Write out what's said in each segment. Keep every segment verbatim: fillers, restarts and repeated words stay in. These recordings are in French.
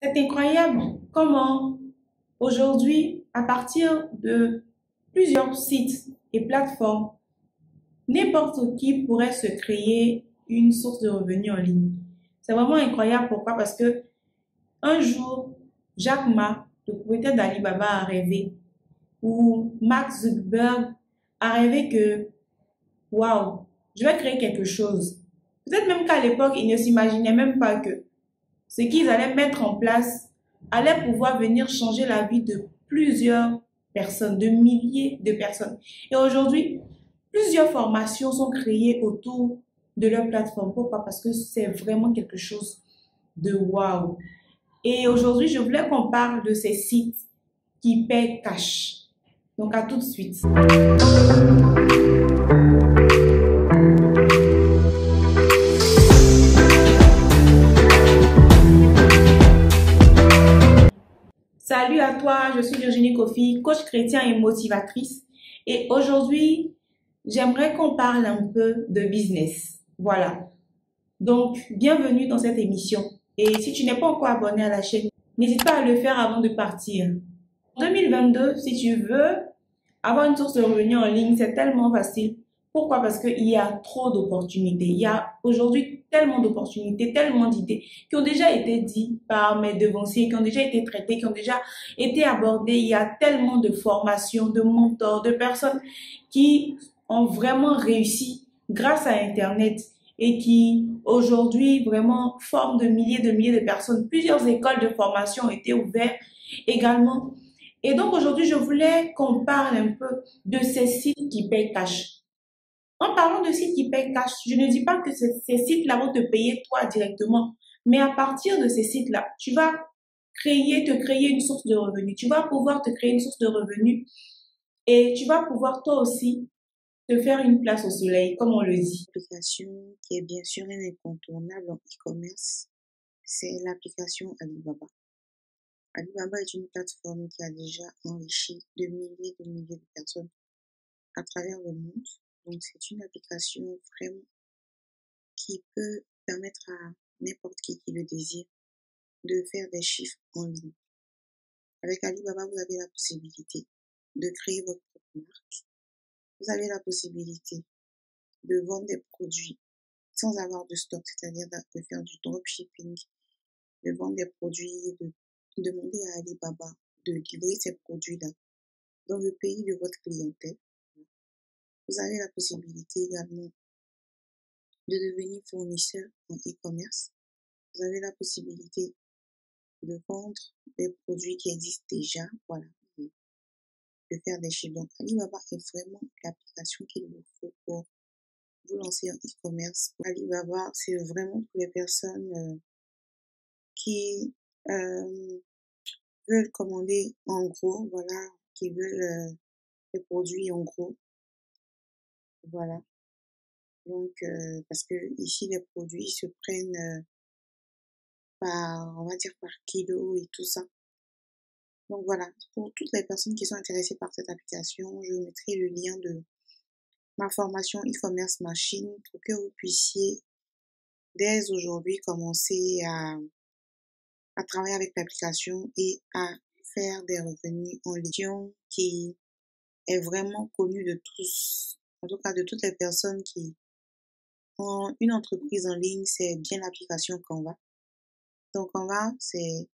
C'est incroyable comment aujourd'hui, à partir de plusieurs sites et plateformes, n'importe qui pourrait se créer une source de revenus en ligne. C'est vraiment incroyable. Pourquoi? Parce que un jour, Jack Ma, le propriétaire d'Alibaba, a rêvé, ou Mark Zuckerberg a rêvé que, waouh, je vais créer quelque chose. Peut-être même qu'à l'époque, ils ne s'imaginaient même pas que ce qu'ils allaient mettre en place allait pouvoir venir changer la vie de plusieurs personnes, de milliers de personnes. Et aujourd'hui, plusieurs formations sont créées autour de leur plateforme. Pourquoi? Parce que c'est vraiment quelque chose de waouh. Et aujourd'hui, je voulais qu'on parle de ces sites qui paient cash. Donc, à tout de suite. Salut à toi, je suis Virginie Kofi, coach chrétien et motivatrice. Et aujourd'hui, j'aimerais qu'on parle un peu de business. Voilà. Donc, bienvenue dans cette émission. Et si tu n'es pas encore abonné à la chaîne, n'hésite pas à le faire avant de partir. En deux mille vingt-deux, si tu veux avoir une source de revenus en ligne, c'est tellement facile. Pourquoi? Parce qu'il y a trop d'opportunités. Il y a aujourd'hui tellement d'opportunités, tellement d'idées qui ont déjà été dites par mes devanciers, qui ont déjà été traitées, qui ont déjà été abordées. Il y a tellement de formations, de mentors, de personnes qui ont vraiment réussi grâce à Internet et qui aujourd'hui vraiment forment de milliers de milliers de personnes. Plusieurs écoles de formation ont été ouvertes également. Et donc aujourd'hui, je voulais qu'on parle un peu de ces sites qui payent cash. En parlant de sites qui payent cash, je ne dis pas que ces, ces sites-là vont te payer toi directement, mais à partir de ces sites-là, tu vas créer, te créer une source de revenus. Tu vas pouvoir te créer une source de revenus et tu vas pouvoir toi aussi te faire une place au soleil, comme on le dit. L'application qui est bien sûr un incontournable en e-commerce, c'est l'application Alibaba. Alibaba est une plateforme qui a déjà enrichi de milliers de milliers de personnes à travers le monde. Donc c'est une application vraiment qui peut permettre à n'importe qui qui le désire de faire des chiffres en ligne. Avec Alibaba, vous avez la possibilité de créer votre propre marque. Vous avez la possibilité de vendre des produits sans avoir de stock, c'est-à-dire de faire du dropshipping, de vendre des produits, de demander à Alibaba de livrer ces produits-là dans le pays de votre clientèle. Vous avez la possibilité également de devenir fournisseur en e-commerce. Vous avez la possibilité de vendre des produits qui existent déjà, voilà, de faire des chiffres. Donc Alibaba est vraiment l'application qu'il vous faut pour vous lancer en e-commerce. Alibaba, c'est vraiment pour les personnes euh, qui euh, veulent commander en gros, voilà, qui veulent euh, les produits en gros, voilà. Donc, euh, parce que ici, les produits se prennent euh, par, on va dire, par kilo et tout ça. Donc voilà, pour toutes les personnes qui sont intéressées par cette application, je mettrai le lien de ma formation e-commerce machine pour que vous puissiez dès aujourd'hui commencer à, à travailler avec l'application et à faire des revenus en ligne qui est vraiment connue de tous, en tout cas de toutes les personnes qui ont une entreprise en ligne, c'est bien l'application Canva. Donc Canva, c'est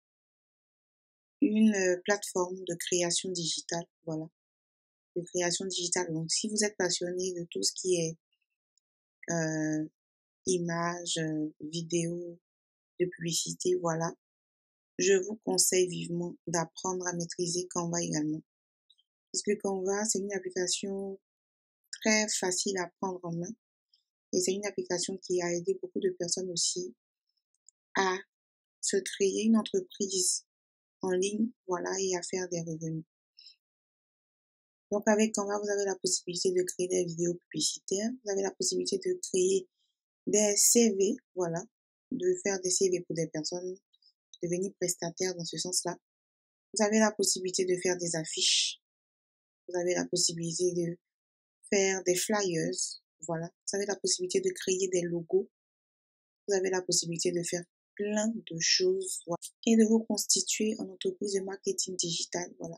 une plateforme de création digitale, voilà, de création digitale. Donc si vous êtes passionné de tout ce qui est euh, images, euh, vidéos, de publicité, voilà, je vous conseille vivement d'apprendre à maîtriser Canva également. Parce que Canva, c'est une application très facile à prendre en main et c'est une application qui a aidé beaucoup de personnes aussi à se créer une entreprise en ligne, voilà, et à faire des revenus. Donc avec Canva, vous avez la possibilité de créer des vidéos publicitaires, vous avez la possibilité de créer des C V, voilà, de faire des C V pour des personnes, devenir prestataire dans ce sens-là. Vous avez la possibilité de faire des affiches, vous avez la possibilité de faire des flyers, voilà. Vous avez la possibilité de créer des logos, vous avez la possibilité de faire plein de choses, voilà, et de vous constituer en entreprise de marketing digital, voilà.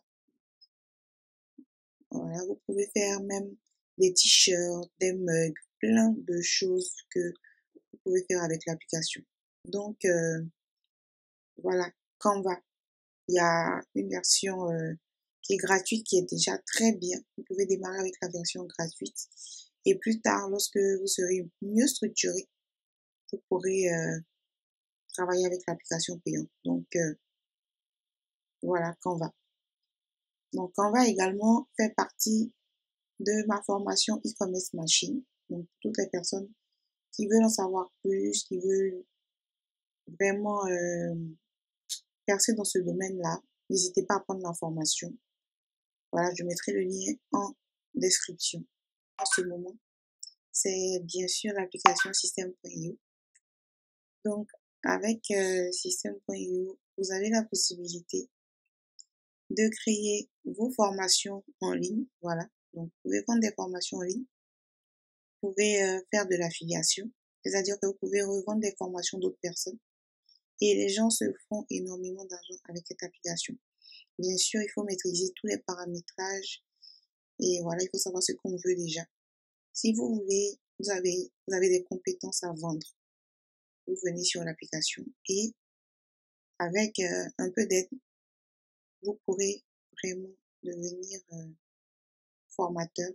Voilà, vous pouvez faire même des t-shirts, des mugs, plein de choses que vous pouvez faire avec l'application. Donc, euh, voilà, Canva. Il y a une version euh, qui est gratuite, qui est déjà très bien. Vous pouvez démarrer avec la version gratuite. Et plus tard, lorsque vous serez mieux structuré, vous pourrez euh, travailler avec l'application payante. Donc, euh, voilà, Canva. Donc, Canva également fait partie de ma formation e-commerce machine. Donc, toutes les personnes qui veulent en savoir plus, qui veulent vraiment euh, percer dans ce domaine-là, n'hésitez pas à prendre la formation. Voilà, je mettrai le lien en description. En ce moment, c'est bien sûr l'application système point i o. Donc, avec euh, système point i o, vous avez la possibilité de créer vos formations en ligne. Voilà, donc vous pouvez vendre des formations en ligne. Vous pouvez euh, faire de l'affiliation, c'est-à-dire que vous pouvez revendre des formations d'autres personnes. Et les gens se font énormément d'argent avec cette application. Bien sûr, il faut maîtriser tous les paramétrages et voilà, il faut savoir ce qu'on veut déjà. Si vous voulez, vous avez, vous avez des compétences à vendre, vous venez sur l'application et avec euh, un peu d'aide, vous pourrez vraiment devenir euh, formateur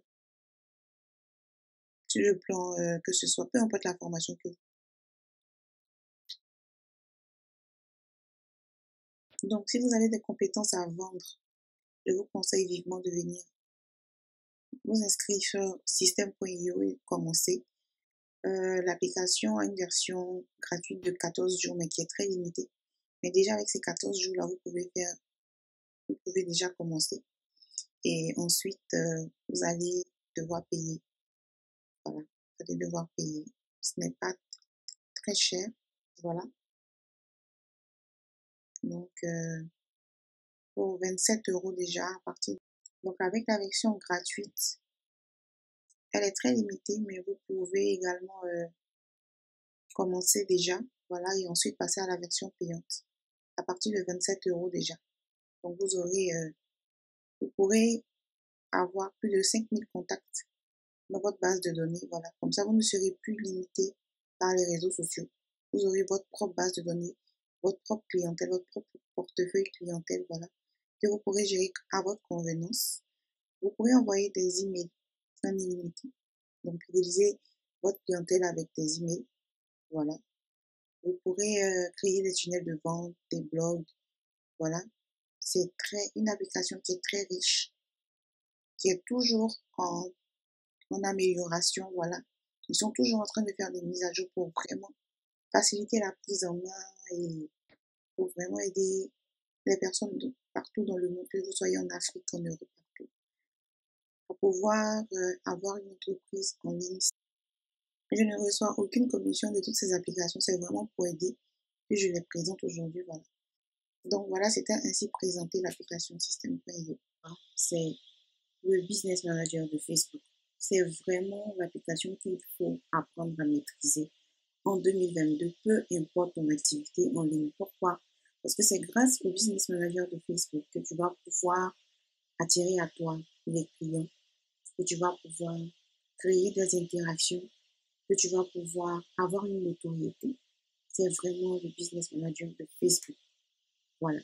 sur le plan euh, que ce soit, peu importe la formation que vous. Donc, si vous avez des compétences à vendre, je vous conseille vivement de venir vous inscrire sur système point i o et commencer. Euh, l'application a une version gratuite de quatorze jours, mais qui est très limitée. Mais déjà, avec ces quatorze jours-là, vous pouvez faire, vous pouvez déjà commencer. Et ensuite, euh, vous allez devoir payer. Voilà, vous allez devoir payer. Ce n'est pas très cher. Voilà. Donc, euh, pour vingt-sept euros déjà à partir. Donc, avec la version gratuite, elle est très limitée, mais vous pouvez également euh, commencer déjà. Voilà, et ensuite passer à la version payante à partir de vingt-sept euros déjà. Donc, vous aurez, euh, vous pourrez avoir plus de cinq mille contacts dans votre base de données. Voilà, comme ça, vous ne serez plus limité par les réseaux sociaux. Vous aurez votre propre base de données, votre propre clientèle, votre propre portefeuille clientèle, voilà, que vous pourrez gérer à votre convenance. Vous pourrez envoyer des emails en illimité. Donc, fidéliser votre clientèle avec des emails. Voilà. Vous pourrez euh, créer des tunnels de vente, des blogs. Voilà. C'est très, une application qui est très riche, qui est toujours en, en amélioration. Voilà. Ils sont toujours en train de faire des mises à jour pour vraiment faciliter la prise en main et pour vraiment aider les personnes de partout dans le monde, que vous soyez en Afrique, en Europe, partout, pour pouvoir euh, avoir une entreprise en ligne. Je ne reçois aucune commission de toutes ces applications, c'est vraiment pour aider que je les présente aujourd'hui. Voilà. Donc voilà, c'était ainsi présenté l'application système point i o. C'est le business manager de Facebook. C'est vraiment l'application qu'il faut apprendre à maîtriser en deux mille vingt-deux, peu importe ton activité en ligne. Pourquoi? Parce que c'est grâce au business manager de Facebook que tu vas pouvoir attirer à toi les clients, que tu vas pouvoir créer des interactions, que tu vas pouvoir avoir une notoriété. C'est vraiment le business manager de Facebook. Voilà.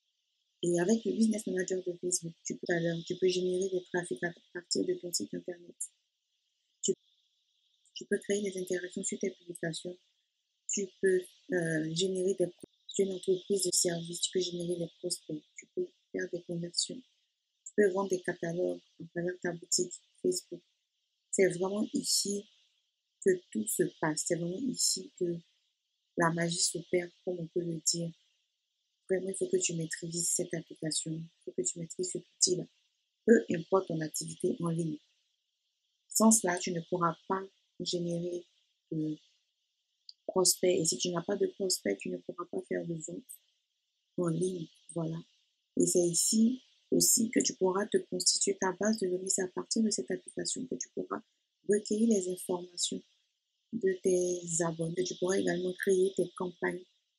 Et avec le business manager de Facebook, tu peux, alors, tu peux générer des trafics à partir de ton site internet. Tu, tu peux créer des interactions sur tes publications. Tu peux euh, générer des sur une entreprise de service, tu peux générer des prospects, tu peux faire des conversions, tu peux vendre des catalogues à travers ta boutique Facebook. C'est vraiment ici que tout se passe. C'est vraiment ici que la magie s'opère, comme on peut le dire. Vraiment, il faut que tu maîtrises cette application, il faut que tu maîtrises cet outil-là. Peu importe ton activité en ligne. Sans cela, tu ne pourras pas générer de prospects. Et si tu n'as pas de prospects, tu ne pourras pas faire de vente en ligne. Voilà. Et c'est ici aussi que tu pourras te constituer ta base de données. C'est à partir de cette application que tu pourras recueillir les informations de tes abonnés. Tu pourras également créer tes campagnes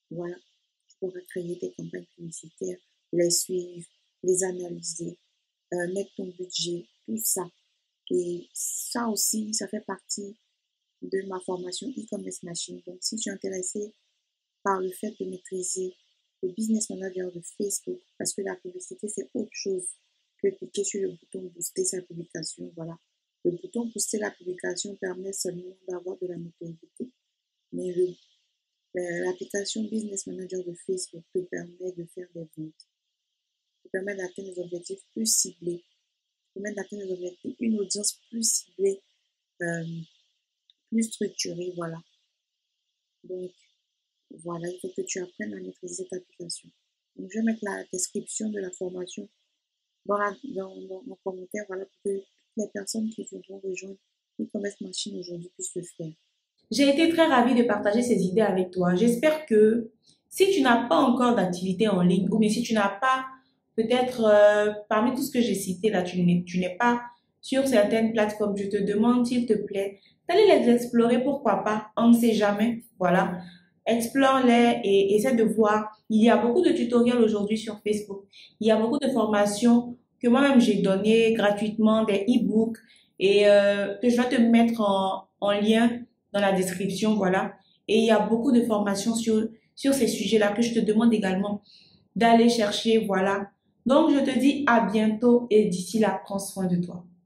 Voilà, tu pourras créer tes campagnes publicitaires, les suivre, les analyser, euh, mettre ton budget, tout ça. Et ça aussi, ça fait partie de ma formation e-commerce machine. Donc, si tu es intéressé par le fait de maîtriser le business manager de Facebook, parce que la publicité, c'est autre chose que cliquer sur le bouton booster sa publication. Voilà. Le bouton booster la publication permet seulement d'avoir de la notoriété. Mais l'application Business Manager de Facebook te permet de faire des ventes, te permet d'atteindre des objectifs plus ciblés, te permet d'atteindre des objectifs, une audience plus ciblée, euh, plus structurée, voilà. Donc, voilà, il faut que tu apprennes à maîtriser cette application. Donc, je vais mettre la description de la formation dans, la, dans, dans mon commentaire, voilà, pour que les personnes qui voudront rejoindre e-commerce machine aujourd'hui puissent le faire. J'ai été très ravie de partager ces idées avec toi. J'espère que si tu n'as pas encore d'activité en ligne ou bien si tu n'as pas, peut-être euh, parmi tout ce que j'ai cité là, tu n'es, tu n'es pas sur certaines plateformes, je te demande s'il te plaît d'aller les explorer, pourquoi pas, on ne sait jamais, voilà. Explore-les et essaie de voir. Il y a beaucoup de tutoriels aujourd'hui sur Facebook. Il y a beaucoup de formations que moi-même j'ai données gratuitement, des e-books et euh, que je vais te mettre en, en lien dans la description, voilà. Et il y a beaucoup de formations sur, sur ces sujets-là que je te demande également d'aller chercher, voilà. Donc, je te dis à bientôt et d'ici là, prends soin de toi.